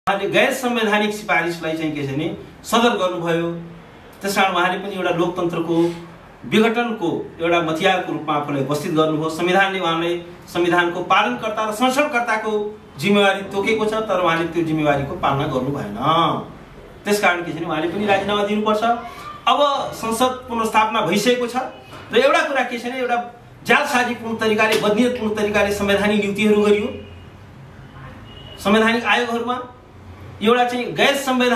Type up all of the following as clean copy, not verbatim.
उहाँले गैर संवैधानिक सिफारिसलाई चाहिँ के छ भने सदर गर्नुभयो। त्यसकारण उहाँले पनि एउटा लोकतन्त्रको विघटनको एउटा हतियारको रूपमा आफूलाई उपस्थित गर्नुभयो। संविधानले उहाँलाई संविधानको पालनकर्ता र संरक्षणकर्ताको जिम्मेवारी तोकेको छ, तर उहाँले त्यो जिम्मेवारीको पालना गर्नु भएन। त्यसकारण के छ भने उहाँले पनि राजीनामा दिनुपर्छ। अब संसद पुनर्स्थापना भइसकेको छ र एउटा कुरा के छ भने एउटा जालसाजीपूर्ण तरिकाले बदनीयतपूर्ण तरिकाले संवैधानिक नियुक्तिहरू गरियो। संवैधानिक आयोगहरूमा एउटा चाहिँ गैर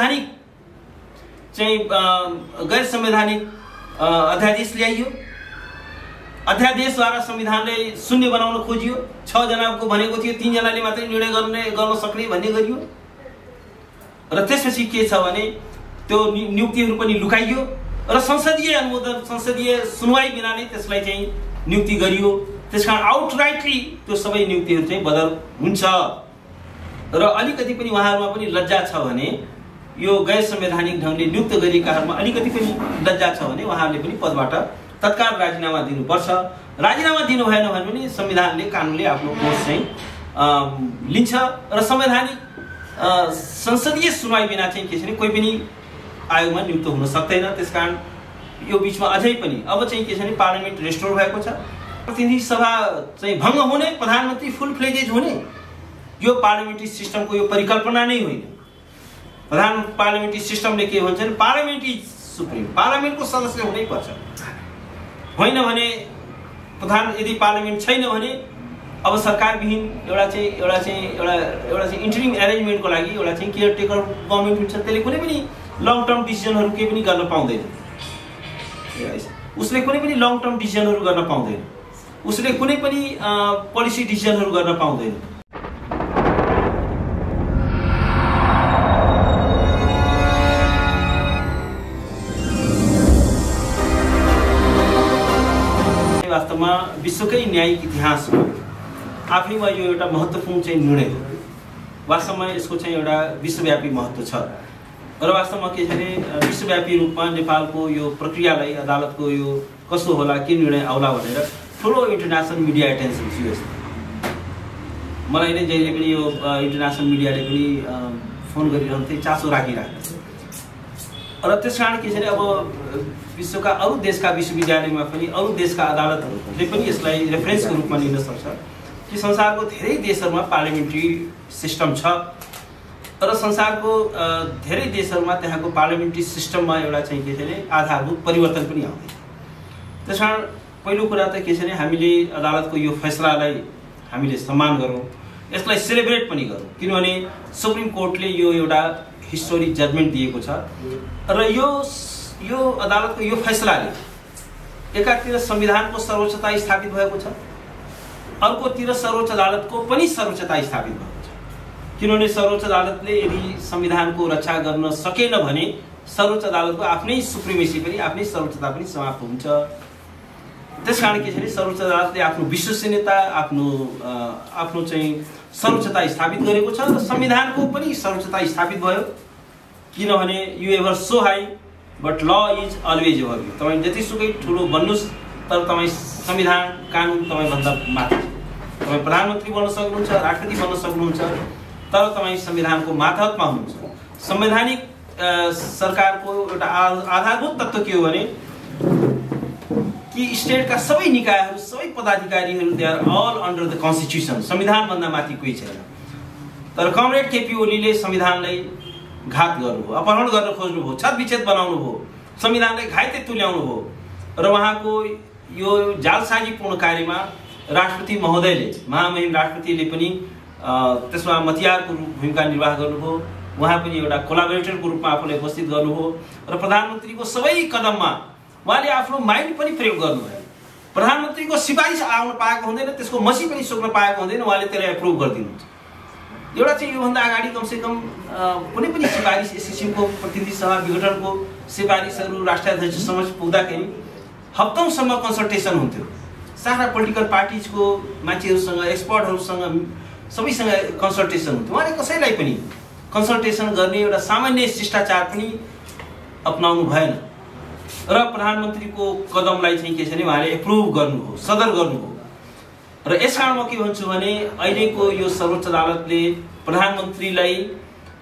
संवैधानिक अध्यादेश ल्याइयो। अध्यादेशद्वारा संविधानलाई शून्य बनाउन खोजियो। 6 जनाको भनेको थियो, 3 जनाले मात्रै निर्णय गर्न सक्ने भन्ने गरियो। र त्यसपछि के छ भने त्यो नियुक्तिहरू पनि लुकाइयो र संसदीय अनुमोदन संसदीय सुनवाई बिना नै त्यसलाई चाहिँ नियुक्ति गरियो। त्यसकारण आउटराइटली त्यो सबै नियुक्तिहरू चाहिँ बदल हुन्छ। र अलिकति पनि उहाँहरूमा पनि लज्जा छ भने यो गैर संवैधानिक ढङ्गले नियुक्त गरिएकाहरूमा अलिकति पनि लज्जा छ भने उहाँहरूले पनि पदबाट तत्काल राजीनामा दिनुपर्छ। राजीनामा दिनु भएन भने पनि संविधानले कानुनले आफ्नो कोर्स चाहिँ लिन्छ र संवैधानिक संसदीय सुनवाई बिना चाहिँ के छ भने कोही पनि आयोगमा नियुक्त हुन सक्दैन। त्यसकारण यो बीचमा अझै पनि अब चाहिँ के छ भने पार्लियामेन्ट रेस्टोर भएको छ। प्रतिनिधि सभा चाहिँ भङ्ग हुने, प्रधानमन्त्री फुल फ्लेजेज हुने, यो पार्लियामेन्ट्री सिस्टमको यो परिकल्पना नै होइन। पार्लियामेन्ट्री सिस्टमले के भन्छ भने पार्लियामेन्ट्री सुप्रिम, पार्लियामेन्टको सदस्य हुनै पर्छ। होइन भने यदि पार्लियामेन्ट छैन भने अब सरकारविहीन एउटा चाहिँ इन्टरिम एरेन्जमेन्टको लागि एउटा चाहिँ केयरटेकर गभर्नमेन्ट हुन्छ। त्यसले कुनै पनि लङ टर्म डिसिजनहरू केही पनि गर्न पाउँदैन। उसले कुनै पनि लङ टर्म डिसिजनहरू गर्न पाउँदैन। उसले कुनै पनि पोलिसी डिसिजनहरू गर्न पाउँदैन। वास्तवमा विश्वकै न्यायिक इतिहासमा आफैमा यो एउटा महत्त्वपूर्ण चाहिँ निर्णय हो। वास्तवमा यसको चाहिँ एउटा विश्वव्यापी महत्त्व छ र वास्तवमा के छ भने विश्वव्यापी रूपमा नेपालको यो प्रक्रियालाई अदालतको यो कस्तो होला, के निर्णय आउला भनेर ठुलो इन्टरनेसनल मिडिया एटेन्सन थियो। मलाई नै जहिले पनि यो इन्टरनेसनल मिडियाले पनि फोन गरिरहन्थे, चासो राखिरहेको र त्यसकारण के छ भने अब विश्वका अरू देशका विश्वविद्यालयमा पनि अरू देशका अदालतहरूले पनि यसलाई रेफरेन्सको रूपमा लिन सक्छ कि संसारको धेरै देशहरूमा पार्लियामेन्ट्री सिस्टम छ र संसारको धेरै देशहरूमा त्यहाँको पार्लियामेन्ट्री सिस्टममा एउटा चाहिँ के छ भने आधारभूत परिवर्तन पनि आउँदैन। त्यसकारण पहिलो कुरा त के छ भने हामीले अदालतको यो फैसलालाई हामीले सम्मान गरौँ, यसलाई सेलिब्रेट पनि गरौँ, किनभने सुप्रिम कोर्टले यो एउटा हिस्टोरिक जजमेन्ट दिएको छ र यो अदालतको यो फैसलाले एकातिर संविधानको सर्वोच्चता स्थापित भएको छ, अर्कोतिर सर्वोच्च अदालतको पनि सर्वोच्चता स्थापित भएको छ। किनभने सर्वोच्च अदालतले यदि संविधानको रक्षा गर्न सकेन भने सर्वोच्च अदालतको आफ्नै सुप्रिमेसी पनि, आफ्नै सर्वोच्चता पनि समाप्त हुन्छ। त्यसकारण के छ भने सर्वोच्च अदालतले आफ्नो विश्वसनीयता, आफ्नो चाहिँ सर्वोच्चता स्थापित गरेको छ र संविधानको पनि सर्वोच्चता स्थापित भयो। किनभने you ever so high but law is always above you. तपाईँ जतिसुकै ठुलो बन्नुहोस् तर तपाईँ संविधान कानुन तपाईँभन्दा माथि छ। तपाईँ प्रधानमन्त्री बन्न सक्नुहुन्छ, राष्ट्रपति बन्न सक्नुहुन्छ, तर तपाईँ संविधानको मातहतमा हुनुहुन्छ। संवैधानिक सरकारको एउटा आधारभूत तत्त्व के हो भने कि स्टेटका सबै निकायहरू, सबै पदाधिकारीहरू they are all under the constitution. संविधानभन्दा माथि कोही छैन। तर कमरेड केपी ओलीले संविधानलाई घात गर्नुभयो, अपहरण गर्न खोज्नुभयो, छतविच्छेद बनाउनु भयो, संविधानलाई घाइते तुल्याउनु भयो र उहाँको यो जालसाजीपूर्ण कार्यमा राष्ट्रपति महोदयले, महामहिम राष्ट्रपतिले पनि त्यसमा मतियारको भूमिका निर्वाह गर्नुभयो। उहाँ पनि एउटा कोलाबोरेटरको रूपमा आफूलाई उपस्थित गर्नुभयो र प्रधानमन्त्रीको सबै कदममा उहाँले आफ्नो माइन्ड पनि प्रयोग गर्नुभयो। प्रधानमन्त्रीको सिफारिस आउन पाएको हुँदैन, त्यसको मसी पनि सोक्न पाएको हुँदैन, उहाँले त्यसलाई एप्रुभ गरिदिनुहुन्छ। एउटा चाहिँ योभन्दा अगाडि कमसेकम कुनै पनि सिफारिस यस किसिमको प्रतिनिधि सभा विघटनको सिफारिसहरू राष्ट्राध्यक्ष समक्ष पुग्दाखेरि हप्तौँसम्म कन्सल्टेसन हुन्थ्यो। सारा पोलिटिकल पार्टिजको मान्छेहरूसँग, एक्सपर्टहरूसँग, सबैसँग कन्सल्टेसन हुन्थ्यो। उहाँले कसैलाई पनि कन्सल्टेसन गर्ने एउटा सामान्य शिष्टाचार पनि अपनाउनु भएन र प्रधानमन्त्रीको कदमलाई चाहिँ के छ भने उहाँले एप्रुभ गर्नुभयो, सदर गर्नुभयो। र यसकारण म के भन्छु भने अहिलेको यो सर्वोच्च अदालतले प्रधानमन्त्रीलाई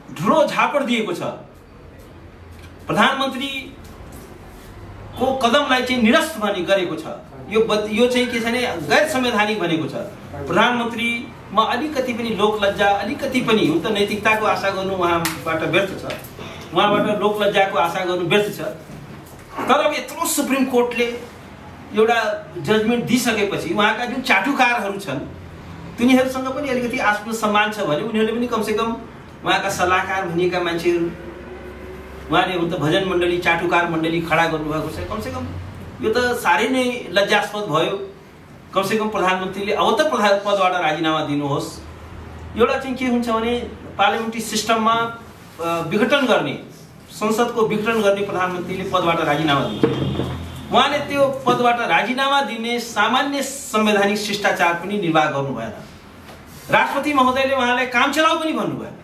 ठुलो झापड दिएको छ। प्रधानमन्त्री को कदमलाई चाहिँ निरस्त गरेको छ। यो चाहिँ के छ भने गैर संवैधानिक भनेको छ। प्रधानमन्त्रीमा अलिकति पनि लोकलज्जा, अलिकति पनि हुन त नैतिकताको आशा गर्नु उहाँबाट व्यर्थ छ, उहाँबाट लोकलज्जाको आशा गर्नु व्यर्थ छ। तर अब यत्रो सुप्रिम कोर्टले एउटा जजमेन्ट दिइसकेपछि उहाँका जुन चाटुकारहरू छन् तिनीहरूसँग पनि अलिकति आफ्नो सम्मान छ भने उनीहरूले पनि कमसेकम उहाँका सल्लाहकार भनिएका मान्छेहरू, उहाँले हुन त भजन मण्डली, चाटुकार मण्डली खडा गर्नुभएको छ। कमसेकम यो त साह्रै नै लज्जास्पद भयो। कमसेकम प्रधानमन्त्रीले अब त पदबाट राजीनामा दिनुहोस्। एउटा चाहिँ के हुन्छ भने पार्लियामेन्ट्री सिस्टममा विघटन गर्ने, संसदको विघटन गर्ने प्रधानमन्त्रीले पदबाट राजीनामा दिन्छ। उहाँले त्यो पदबाट राजीनामा दिने सामान्य संवैधानिक शिष्टाचार पनि निर्वाह गर्नु भएन। राष्ट्रपति महोदयले उहाँलाई काम चलाऊ पनि भन्नु भएन।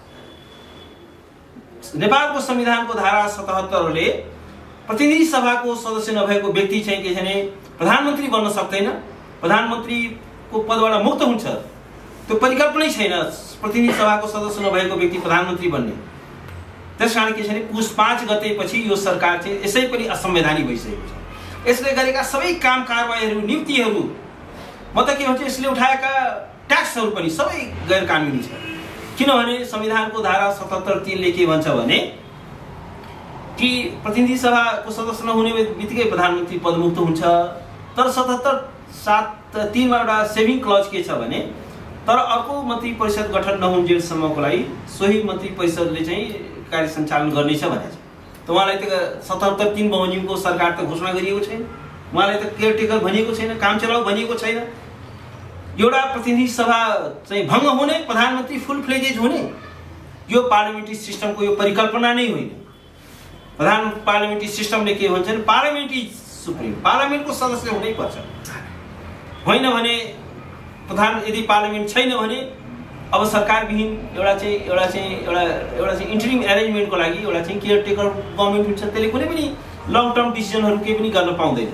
नेपालको संविधानको धारा 77 ले प्रतिनिधि सभाको सदस्य नभएको व्यक्ति चाहिँ के छ भने प्रधानमन्त्री बन्न सक्दैन। प्रधानमन्त्रीको पदबाट मुक्त हुन्छ। त्यो परिकल्पनै छैन प्रतिनिधि सभाको सदस्य नभएको व्यक्ति प्रधानमन्त्री बन्ने। त्यसकारण के छ भने पुस 5 गतेपछि यो सरकार चाहिँ यसै पनि असंवैधानिक भइसकेको छ। यसले गरेका सबै काम कारबाहीहरू, नियुक्तिहरू, म त के भन्छ यसले उठाएका ट्याक्सहरू पनि सबै गैर कानुनी छ। किनभने संविधानको धारा 77(3) ले के भन्छ भने कि प्रतिनिधि सभाको सदस्य नहुने बित्तिकै प्रधानमन्त्री पदमुक्त हुन्छ। तर 77(7)(3) मा एउटा सेभिङ क्लज के छ भने तर अर्को मन्त्री परिषद गठन नहुन्जेलसम्मको लागि सोही मन्त्री परिषदले चाहिँ कार्य सञ्चालन गर्नेछ भनेको छ। त उहाँलाई त 77(3) बमोजिमको सरकार त घोषणा गरिएको छैन। उहाँलाई त केयरटेकर भनिएको छैन, काम चलाऊ भनिएको छैन। एउटा प्रतिनिधि सभा चाहिँ भङ्ग हुने, प्रधानमन्त्री फुल फ्लेजेज हुने, यो पार्लियामेन्ट्री सिस्टमको यो परिकल्पना नै होइन। पार्लियामेन्ट्री सिस्टमले के भन्छ भने पार्लियामेन्ट्री सुप्रिम, पार्लियामेन्टको सदस्य हुनै पर्छ। होइन भने यदि पार्लियामेन्ट छैन भने अब सरकारविहीन एउटा चाहिँ इन्टरिम एरेन्जमेन्टको लागि एउटा चाहिँ केयरटेकर गभर्नमेन्ट हुन्छ। त्यसले कुनै पनि लङ टर्म डिसिजनहरू केही पनि गर्न पाउँदैन।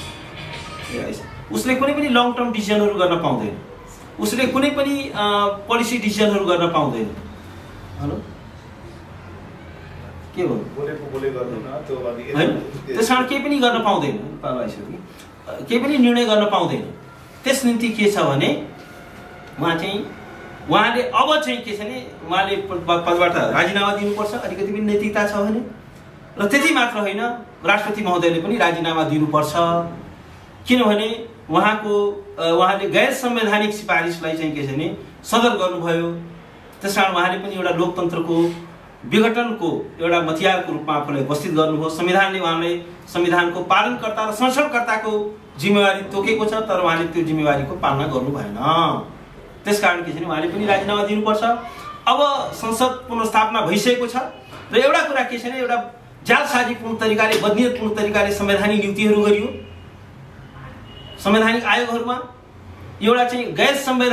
उसले कुनै पनि लङ टर्म डिसिजनहरू गर्न पाउँदैन। उसले कुनै पनि पोलिसी डिसिजनहरू गर्न पाउँदैन। हेलो के हो बोले गर्नु न त्यो हैन, त्यसकारण केही पनि गर्न पाउँदैन। केही पनि निर्णय गर्न पाउँदैन। त्यस निम्ति के छ भने उहाँले अब चाहिँ के छ भने उहाँले पदबाट राजीनामा दिनुपर्छ। अलिकति पनि नैतिकता छ भने र त्यति मात्र होइन, राष्ट्रपति महोदयले पनि राजीनामा दिनुपर्छ। किनभने उहाँले गैर संवैधानिक सिफारिसलाई चाहिँ के छ भने सदर गर्नुभयो। त्यसकारण उहाँले पनि एउटा लोकतन्त्रको विघटनको एउटा हतियारको रूपमा आफूलाई उपस्थित गर्नुभयो। संविधानले उहाँलाई संविधानको पालनकर्ता र संरक्षणकर्ताको जिम्मेवारी तोकेको छ, तर उहाँले त्यो जिम्मेवारीको पालना गर्नु भएन। त्यसकारण के छ भने उहाँले पनि राजीनामा दिनुपर्छ। अब संसद पुनर्स्थापना भइसकेको छ र एउटा कुरा के छ भने एउटा जालसाजीपूर्ण तरिकाले, बदनीयतपूर्ण तरिकाले संवैधानिक नियुक्तिहरू गरियो। संवैधानिक आयोगहरूमा एउटा चाहिँ गैर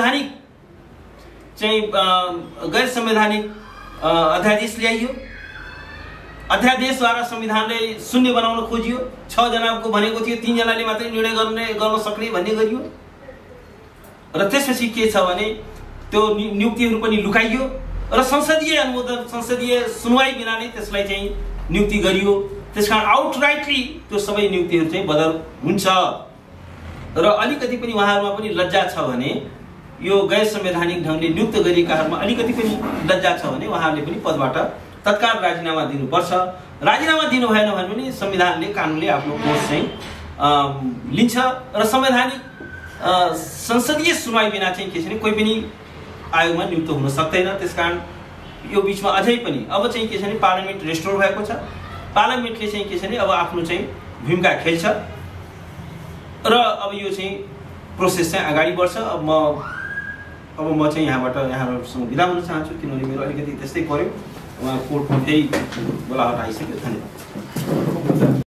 संवैधानिक अध्यादेश ल्याइयो। अध्यादेशद्वारा संविधानलाई शून्य बनाउन खोजियो। 6 जनाको भनेको थियो, 3 जनाले मात्रै निर्णय गर्न सक्ने भन्ने गरियो। र त्यसपछि के छ भने त्यो नियुक्तिहरू पनि लुकाइयो र संसदीय अनुमोदन, संसदीय सुनवाई बिना नै त्यसलाई चाहिँ नियुक्ति गरियो। त्यसकारण आउटराइटली त्यो सबै नियुक्तिहरू चाहिँ बदल हुन्छ। र अलिकति पनि उहाँहरूमा पनि लज्जा छ भने, यो गैर संवैधानिक ढङ्गले नियुक्त गरिएकाहरूमा अलिकति पनि लज्जा छ भने उहाँहरूले पनि पदबाट तत्काल राजीनामा दिनुपर्छ। राजीनामा दिनु भएन भने पनि संविधानले, कानुनले आफ्नो कोर्स चाहिँ लिन्छ र संवैधानिक संसदीय सुनवाई बिना चाहिँ के छ भने कोही पनि आयोगमा नियुक्त हुन सक्दैन। त्यसकारण यो बिचमा अझै पनि अब चाहिँ के छ भने पार्लियामेन्ट रेस्टोर भएको छ। पार्लियामेन्टले चाहिँ के छ भने अब आफ्नो चाहिँ भूमिका खेल्छ र अब यो चाहिँ प्रोसेस चाहिँ अगाडि बढ्छ। अब म चाहिँ यहाँहरूसँग बिदा हुन चाहन्छु, किनभने मेरो अलिकति त्यस्तै पर्यो। उहाँ कोर्टमा फेरि बोलाहट आइसक्यो। धन्यवाद।